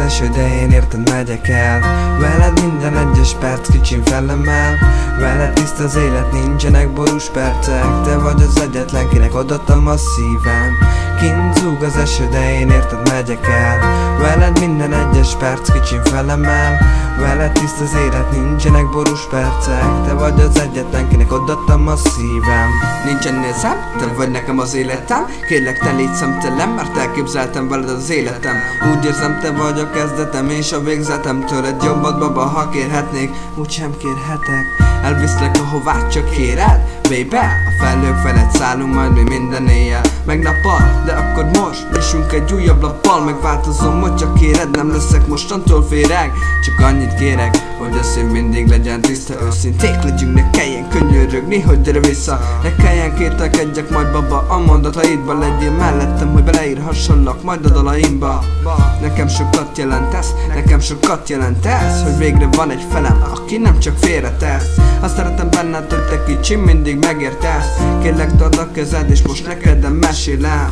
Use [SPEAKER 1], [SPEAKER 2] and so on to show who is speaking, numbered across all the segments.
[SPEAKER 1] eső, de én érted megyek el. Veled minden egyes perc kicsim felemel. Veled tiszta az élet, nincsenek borús percek. Te vagy az egyetlen, kinek odaadtam a szívem. Kint zúg az eső, de én érted megyek el. Veled minden egyes perc kicsim felemel. Veled tiszta az élet, nincsenek borús percek. Te vagy az egyetlen, kinek odaadtam a szívem.
[SPEAKER 2] Nincsenél szám, te vagy nekem az életem. Kérlek, te légy szemtelen, mert elképzeltem veled az életem. Úgy érzem, te vagy a kezdetem és a végzetem. Tőled jobbat, baba, ha kérhetnék, úgysem kérhetek. Elviszlek ahová csak kéred, baby. A felhők felett szállunk majd mi minden éjjel, meg nappal, de akkor most nyissunk egy újabb lappal. Megváltozom, hogy csak kéred, nem leszek mostantól féreg. Csak annyit kérek, hogy a szív mindig legyen tiszta, őszinték legyünk, ne kelljen könyörögni, hogy gyere vissza. Ne kelljen kételkedjek majd, baba, a mondataidba. Legyél mellettem, hogy beleírhassalak majd a dalaimba. Nekem sokat jelentesz, nekem sokat jelentesz, hogy végre van egy felem, aki nem csak félretesz. Azt szeretem benned, hogy te kicsi, mindig megértesz. Kérlek, tardd a kezed, és most neked mesélem.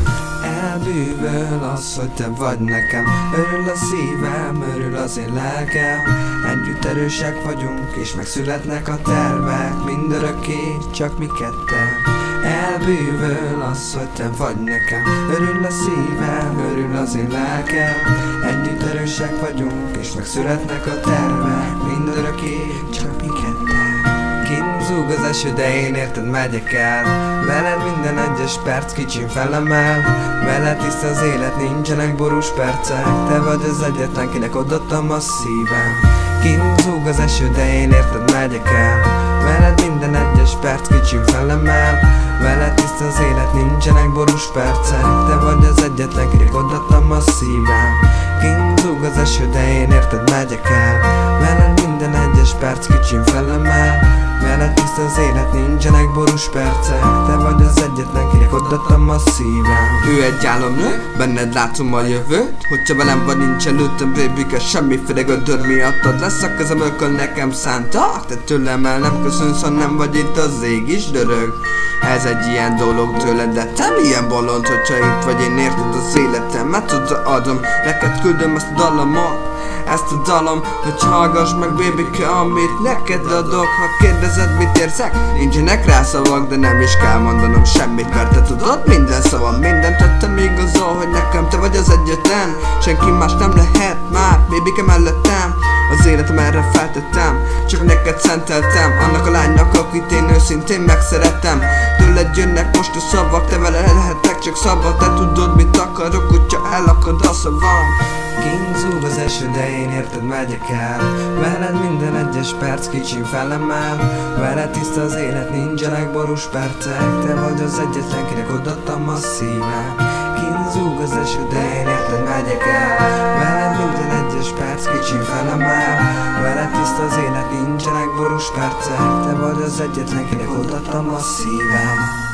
[SPEAKER 1] Elbűvöl az, hogy te vagy nekem. Örül a szívem, örül az én lelkem. Együtt erősek vagyunk, és megszületnek a tervek. Mindörökké, csak mi ketten. Elbűvöl az, hogy te vagy nekem. Örül a szívem, örül az én lelkem. Együtt erősek vagyunk, és megszületnek a tervek. Mindörökké, csak mi ketten. Kint zúg az eső, de én érted megyek el. Veled minden egyes perc kicsim felemel. Veled tiszta az élet, nincsenek borús percek. Te vagy az egyetlen, kinek odaadtam a szívem. Kint zúg az eső, de én érted megyek el. Veled minden egyes perc kicsim felemel. Veled tiszta az élet, nincsenek borús percek. Te vagy az egyetlen, kinek odaadtam a szívem. Kint zúg az eső, de én érted megyek el. Veled minden egyes perc kicsim felemel. Veled tiszta az élet, nincsenek borús percek. Te vagy az egyetlen, kinek odaadtam a szívem.
[SPEAKER 2] Ő egy álomnő, benned látom a jövőt. Hogyha velem vagy nincs előttem, babyke, semmiféle gödör miattad lesz a kezem, ököl nekem szántak. Te tőlem el nem köszönsz, ha nem vagy itt, az ég is dörög. Ez egy ilyen dolog tőled, de te milyen bolond, hogyha itt vagy, én érted az életemet odaadom. Neked küldöm ezt a dalamot, ezt a dalom, hogy hallgass meg, babyke, amit neked adok. Ha kérdezed, mit érzek, nincsenek rá szavak, de nem is kell mondanom semmit, mert te tudod minden szavam. Mindent tettem igazol, hogy nekem te vagy az egyetlen. Senki más nem lehet már, babyke, mellettem. Az életem erre feltettem, csak neked szenteltem. Annak a lánynak, akit én őszintén megszerettem. Tőled jönnek most a szavak, te vele lehetek csak szabad. Te tudod, mit akarok, hogyha elakad a szavam.
[SPEAKER 1] Kint zúg az eső, de én érted megyek el. Veled minden egyes perc kicsim felemel. Veled tiszta az élet, nincsenek borús percek. Te vagy az egyetlen, kinek odaadtam a szívem. Kint zúg az eső, de én érted megyek el. Veled minden egyes perc kicsim felemel. Veled tiszta az élet, nincsenek borús percek. Te vagy az egyetlen, kinek odaadtam a szívem.